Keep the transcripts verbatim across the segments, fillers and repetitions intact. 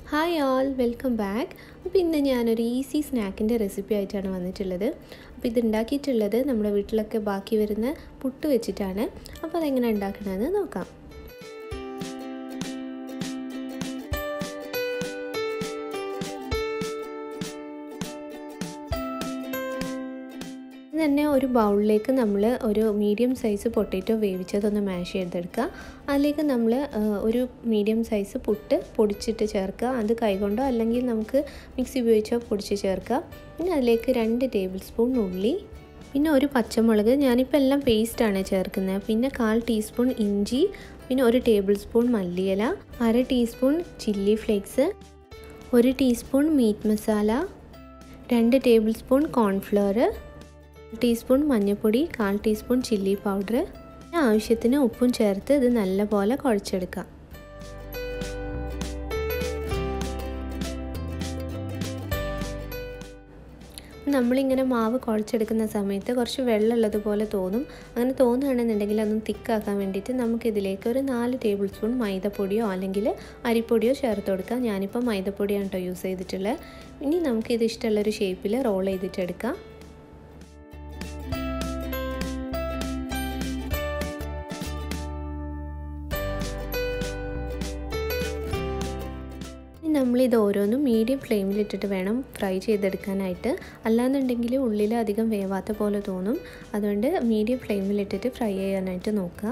Hi all, welcome back. അപ്പോൾ ഇന്ന് ഞാനൊരു ഈസി സ്നാക്കിൻ്റെ റെസിപ്പി ആയിട്ടാണ് വന്നിട്ടുള്ളത്. അപ്പോൾ ഇത് ഉണ്ടാക്കിയിട്ടുള്ളത് നമ്മുടെ വീട്ടിലൊക്കെ ബാക്കി വരുന്ന പുട്ട് വെച്ചിട്ടാണ്. അപ്പോൾ അതെങ്ങനെ ഉണ്ടാക്കണമെന്ന് നോക്കാം. തന്നെ ഒരു ബൗളിലേക്ക് നമ്മൾ ഒരു മീഡിയം സൈസ് പൊട്ടറ്റോ വേവിച്ചതൊന്ന് മാഷ് ചെയ്തെടുക്കുക. അതിലേക്ക് നമ്മൾ ഒരു മീഡിയം സൈസ് പുട്ട് പൊടിച്ചിട്ട് ചേർക്കുക. അത് കൈകൊണ്ടോ അല്ലെങ്കിൽ നമുക്ക് മിക്സി ഉപയോഗിച്ചോ പൊടിച്ച് ചേർക്കുക. പിന്നെ അതിലേക്ക് രണ്ട് ടേബിൾ സ്പൂൺ ഉള്ളി, പിന്നെ ഒരു പച്ചമുളക്, ഞാനിപ്പോൾ എല്ലാം പേസ്റ്റാണ് ചേർക്കുന്നത്. പിന്നെ കാൽ ടീസ്പൂൺ ഇഞ്ചി, പിന്നെ ഒരു ടേബിൾ സ്പൂൺ മല്ലിയില, അര ടീസ്പൂൺ ചില്ലി ഫ്ലേക്സ്, ഒരു ടീസ്പൂൺ മീറ്റ് മസാല, രണ്ട് ടേബിൾ സ്പൂൺ കോൺഫ്ലവർ, ടീസ്പൂൺ മഞ്ഞൾപ്പൊടി, കാൽ ടീസ്പൂൺ ചില്ലി പൗഡർ, ആവശ്യത്തിന് ഉപ്പും ചേർത്ത് ഇത് നല്ലപോലെ കുഴച്ചെടുക്കാം. നമ്മളിങ്ങനെ മാവ് കുഴച്ചെടുക്കുന്ന സമയത്ത് കുറച്ച് വെള്ളമുള്ളതുപോലെ തോന്നും. അങ്ങനെ തോന്നുകയാണെന്നുണ്ടെങ്കിൽ അതൊന്ന് തിക്കാക്കാൻ വേണ്ടിയിട്ട് നമുക്കിതിലേക്ക് ഒരു നാല് ടേബിൾ സ്പൂൺ മൈദപ്പൊടിയോ അല്ലെങ്കിൽ അരിപ്പൊടിയോ ചേർത്ത് കൊടുക്കാം. ഞാനിപ്പോൾ മൈദപ്പൊടിയാണ് കേട്ടോ യൂസ് ചെയ്തിട്ടുള്ളത്. ഇനി നമുക്കിത് ഇഷ്ടമുള്ളൊരു ഷേപ്പിൽ റോൾ ചെയ്തിട്ടെടുക്കാം. നമ്മളിത് ഓരോന്നും മീഡിയം ഫ്ലെയിമിലിട്ടിട്ട് വേണം ഫ്രൈ ചെയ്തെടുക്കാനായിട്ട്. അല്ലാന്നുണ്ടെങ്കിൽ ഉള്ളിൽ അധികം വേവാത്ത പോലെ തോന്നും. അതുകൊണ്ട് മീഡിയം ഫ്ലെയിമിലിട്ടിട്ട് ഫ്രൈ ചെയ്യാനായിട്ട് നോക്കുക.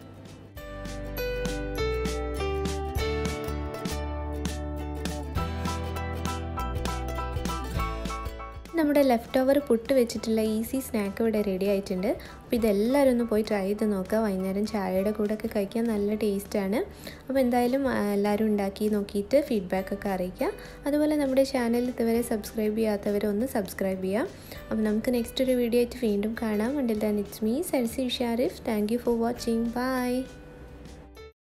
നമ്മുടെ ലെഫ്റ്റ് ഓവർ പുട്ട് വെച്ചിട്ടുള്ള ഈസി സ്നാക്ക് ഇവിടെ റെഡി ആയിട്ടുണ്ട്. അപ്പോൾ ഇതെല്ലാവരും ഒന്ന് പോയി ട്രൈ ചെയ്ത് നോക്കുക. വൈകുന്നേരം ചായയുടെ കൂടെ ഒക്കെ കഴിക്കാൻ നല്ല ടേസ്റ്റാണ്. അപ്പോൾ എന്തായാലും എല്ലാവരും ഉണ്ടാക്കി നോക്കിയിട്ട് ഫീഡ്ബാക്കൊക്കെ അറിയിക്കുക. അതുപോലെ നമ്മുടെ ചാനൽ ഇതുവരെ സബ്സ്ക്രൈബ് ചെയ്യാത്തവരൊന്ന് സബ്സ്ക്രൈബ് ചെയ്യുക. അപ്പോൾ നമുക്ക് നെക്സ്റ്റ് ഒരു വീഡിയോ ആയിട്ട് വീണ്ടും കാണാം. Until then, it's me, Sarsi, Usharif. Thank you for watching. Bye.